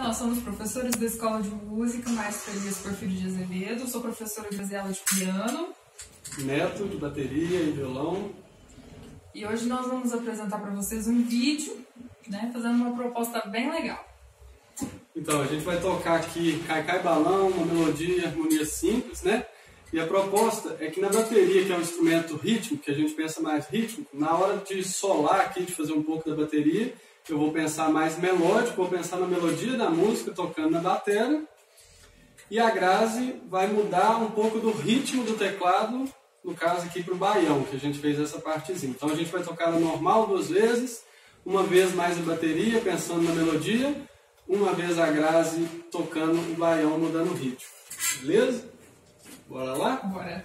nós somos professores da Escola de Música Maestro Elias Porfírio de Azevedo. Sou professora de fazer aula de piano. Neto, de bateria e violão. E hoje nós vamos apresentar para vocês um vídeo, fazendo uma proposta bem legal. Então, a gente vai tocar aqui Cai Cai Balão, uma melodia, harmonia simples, E a proposta é que na bateria, que é um instrumento rítmico, que a gente pensa mais rítmico, na hora de solar aqui, de fazer um pouco da bateria, eu vou pensar mais melódico, vou pensar na melodia da música tocando na bateria. E a Grazi vai mudar um pouco do ritmo do teclado, no caso aqui para o baião, que a gente fez essa partezinha. Então a gente vai tocar na normal 2 vezes, uma vez mais a bateria, pensando na melodia, uma vez a Grazi tocando o baião, mudando o ritmo. Beleza? Bora lá? Bora!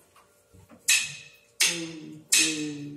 1, 2,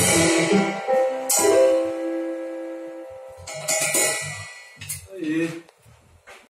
1. Aí.